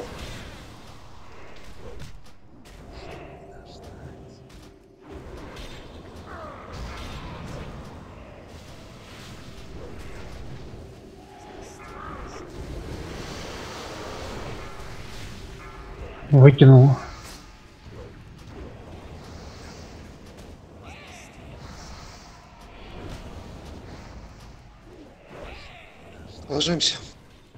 Speaker 11: Выкинул.
Speaker 1: Ложимся.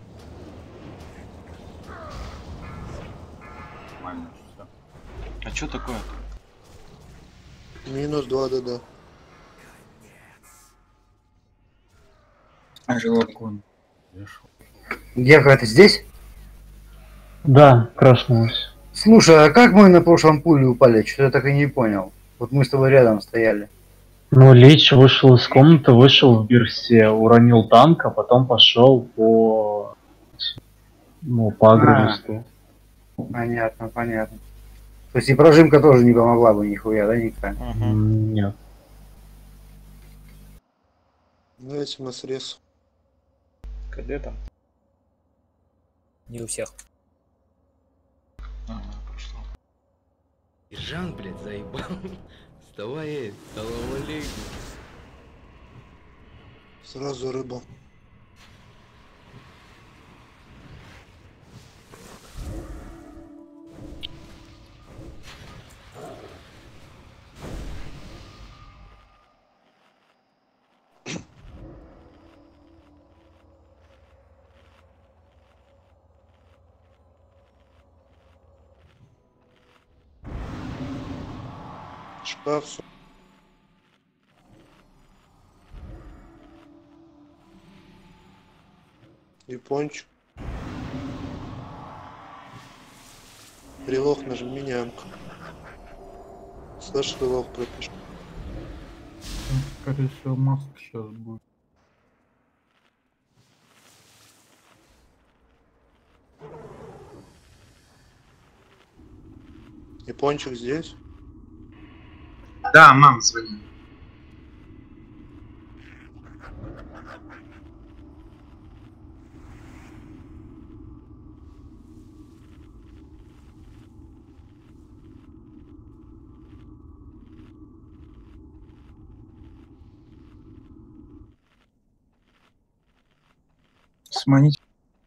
Speaker 3: Нормально все.
Speaker 2: А что такое?
Speaker 1: Минус два ДД.
Speaker 6: А живот.
Speaker 7: Герка, это здесь?
Speaker 11: Да, проснулась.
Speaker 7: Слушай, а как мы на прошлом пуле упали? Что-то я так и не понял. Вот мы с тобой рядом стояли.
Speaker 11: Ну, Лич вышел из комнаты, вышел в бирсе, уронил танк, а потом пошел по... Ну, по агресту.
Speaker 7: Понятно, понятно. То есть и прожимка тоже не помогла бы нихуя, да, никак?
Speaker 2: Ага.
Speaker 11: Нет.
Speaker 1: Давайте на срез.
Speaker 2: Кадетом?
Speaker 17: Не у всех.
Speaker 2: Ага, прошло.
Speaker 12: Жан, блядь, заебал. Вставай, салам алейкум.
Speaker 1: Сразу рыбу. Шкаф. Япончик. Релох нажми нямка. Слышь, релох пропиши.
Speaker 3: Скорее всего, маска сейчас будет.
Speaker 1: Япончик здесь?
Speaker 8: Да, мам звонит.
Speaker 6: Сманить.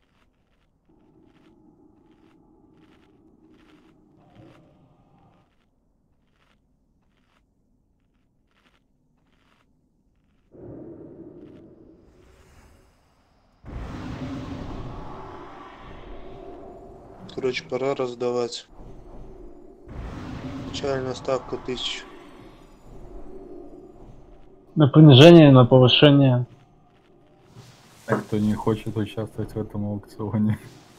Speaker 1: Короче, пора раздавать. Начальная ставка тысяча.
Speaker 11: На понижение, на повышение.
Speaker 3: Кто не хочет участвовать в этом аукционе.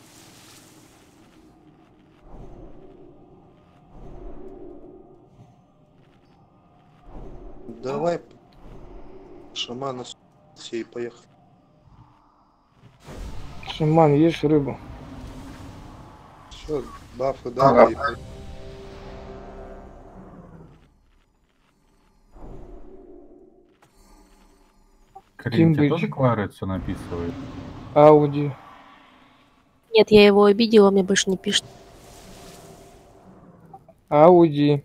Speaker 1: Давай, шамана все и поехали.
Speaker 4: Шаман, ешь рыбу.
Speaker 1: Все, бафы дали.
Speaker 6: Ага.
Speaker 3: Крин, тебе
Speaker 4: Кимбридж.
Speaker 3: тоже Клара все написывает?
Speaker 4: Ауди.
Speaker 5: Нет, я его обидела, мне больше не пишет.
Speaker 4: Ауди.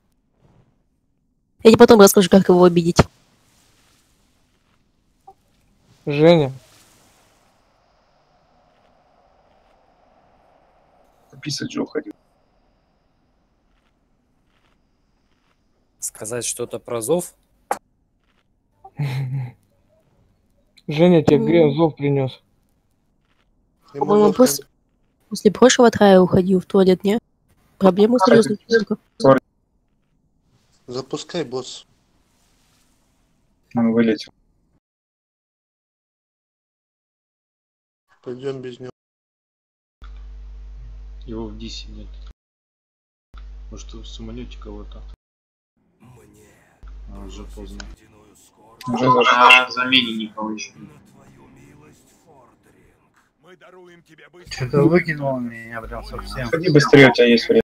Speaker 5: Я тебе потом расскажу, как его обидеть.
Speaker 4: Женя.
Speaker 6: Писать же уходил.
Speaker 17: Сказать что-то про зов?
Speaker 4: Женя, тебе Грен зов принес.
Speaker 5: По-моему, после, после прошлого трая уходил в туалет, не? Проблема серьезная.
Speaker 1: Запускай, босс.
Speaker 6: Он вылетел.
Speaker 1: Пойдем без него.
Speaker 2: Его в Дисе нет. Может, в самолете кого-то? А, уже поздно.
Speaker 6: Уже зашел.
Speaker 8: На замене никого еще нет.
Speaker 18: Мы даруем тебе быстро.
Speaker 7: Что-то выкинул меня прям совсем.
Speaker 6: Ходи быстрее, у тебя есть время.